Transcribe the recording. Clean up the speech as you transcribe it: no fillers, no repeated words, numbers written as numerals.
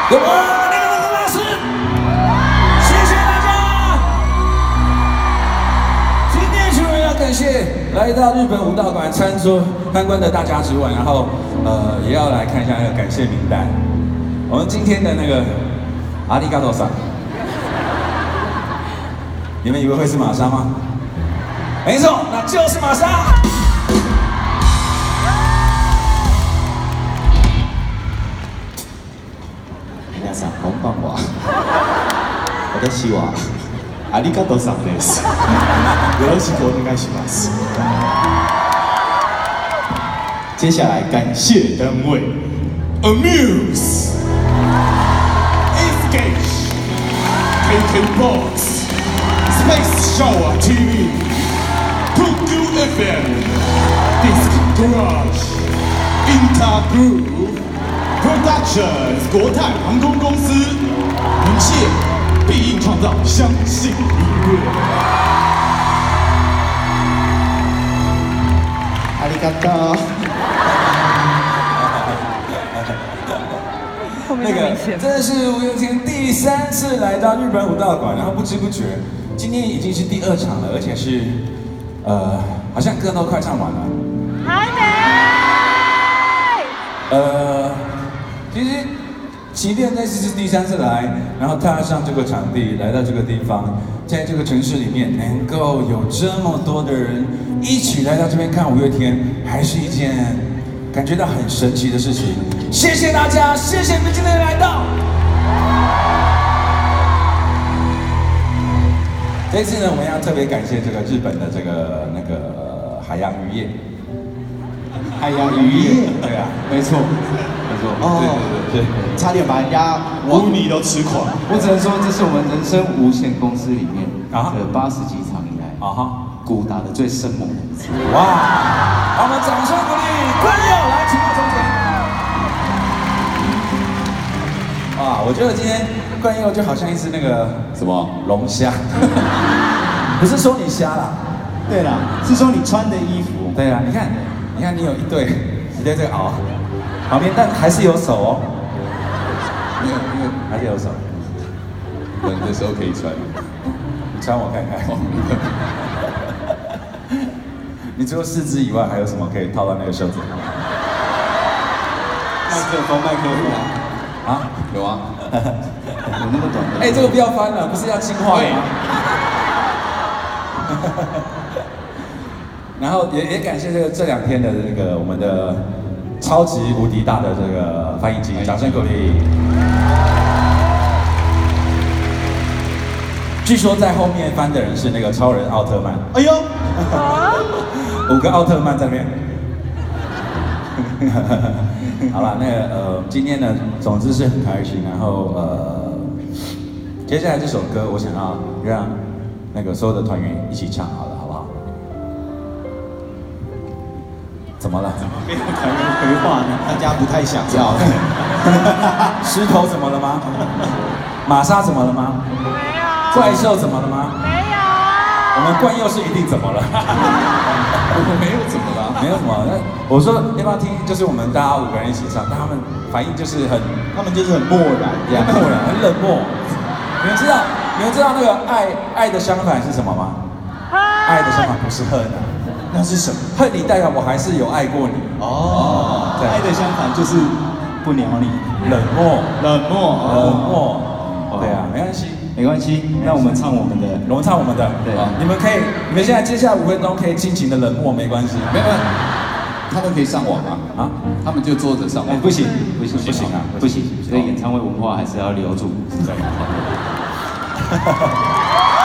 有没有那个老师？谢谢大家。今天除了要感谢来到日本武道馆参观的大家之外，然后也要来看一下那个感谢名单。我们今天的那个阿里嘎多桑，你们以为会是玛莎吗？没错，那就是玛莎。 皆さんこんばんは。私はありがとうさんです。よろしくお願いします。接下来感谢单位 Amuse、Escape、KKBOX、Space Shower TV、Tokyo FM、Disc Garage、Intergroove Productions 国泰航空公司，感谢必应创造，相信音乐。ありがとう。 那个真的是吴永天第3次来到日本武道馆，然后不知不觉，今天已经是第2场了，而且是好像歌都快唱完了。 还没。 其实，即便这次是第3次来，然后踏上这个场地，来到这个地方，在这个城市里面，能够有这么多的人一起来到这边看五月天，还是一件感觉到很神奇的事情。谢谢大家，谢谢你们今天来到。这次呢，我们要特别感谢这个日本的这个海洋渔业。 海洋渔业， 对啊， 没错。哦，对，差点把人家污泥都吃垮。 我只能说，这是我们人生无限公司里面的80几场以来，鼓打的最生猛的一次。 哇！好，我们掌声鼓励冠佑来，请到中间。啊，我觉得今天冠佑就好像一只那个什么龙虾，不是说你瞎啦， 对啦，是说你穿的衣服。 对啊，你看你有一对这个螯。旁边，但还是有手哦。 没有， 还是有手。 冷的时候可以穿。 你穿我看看。你除了4肢以外，还有什么可以套到那个袖子？ 麦克风啊？ 有啊。 有那么短？ 哎，这个不要翻了，不是要进化吗？然后也感谢这2天的我们的。超级无敌大的这个翻译机，掌声鼓励。据说在后面翻的人是那个超人奥特曼。 哎呦 ，5个奥特曼在那边。好了，今天呢，总之是很开心。然后接下来这首歌，我想要让所有的团员一起唱，好了，好不好？怎么了？ 没有团员回话呢？大家不太想要。 石头怎么了吗？玛莎怎么了吗？ 没有。 怪兽怎么了吗？ 没有。 我们冠佑是一定怎么了？ 我没有怎么了， 没有什么。我说要不要听？就是我们大家5个人一起唱，但他们反应就是他们就是很漠然这样， 漠然，很冷漠。你们知道那个爱的相反是什么吗？爱的相反不是恨啊。 那是什么？ 恨你代表我还是有爱过你哦。爱的相反就是不鸟你， 冷漠。对啊， 没关系。那我们唱我们的， 对啊。你们现在接下来5分钟可以尽情的冷漠，没关系。 没有，他们可以上网啊，他们就坐着上网。 不行啊， 所以演唱会文化还是要留住。